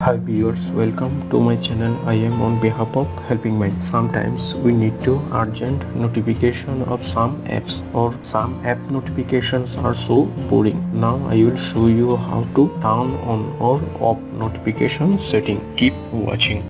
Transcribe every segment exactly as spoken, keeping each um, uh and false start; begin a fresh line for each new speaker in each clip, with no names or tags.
Hi viewers, welcome to my channel. I am on behalf of Helping Mind. Sometimes we need to urgent notification of some apps, or some app notifications are so boring. Now I will show you how to turn on or off notification setting. Keep watching.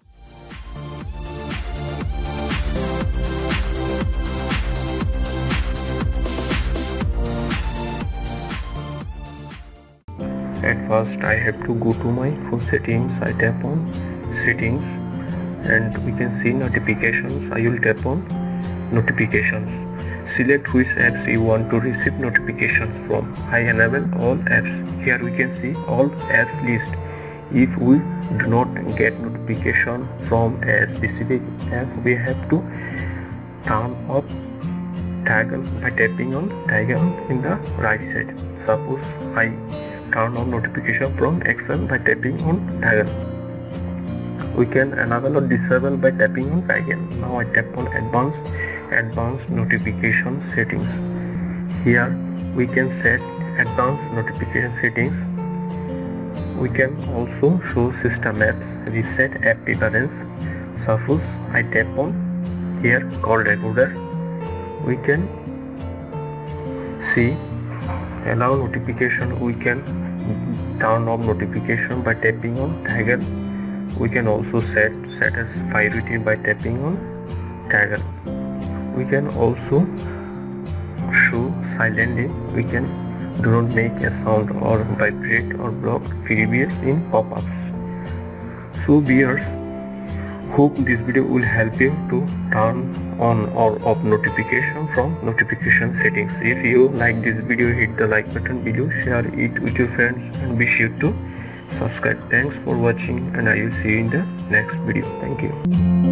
At first I have to go to my phone settings. I tap on settings and we can see notifications. I will tap on notifications. Select which apps you want to receive notifications from. I enable all apps. Here we can see all apps list. If we do not get notification from a specific app, we have to turn off toggle by tapping on toggle in the right side. Suppose I turn on notification from Excel by tapping on toggle. We can enable or disable by tapping on toggle. Now I tap on advanced advanced notification settings. Here we can set advanced notification settings. We can also show system apps, reset app preference. Suppose I tap on here call recorder. We can see allow notification. We can turn off notification by tapping on toggle. We can also set set as priority by tapping on toggle. We can also show silently. We can do not make a sound or vibrate or block previous in pop-ups. So viewers, hope this video will help you to turn on or off notification from notification settings. If you like this video, hit the like button below, share it with your friends and be sure to subscribe. Thanks for watching and I will see you in the next video. Thank you.